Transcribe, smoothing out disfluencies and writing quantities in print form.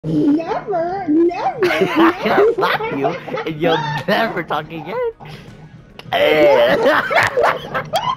Never, never, I'm gonna slap you, never. and you'll never talk again.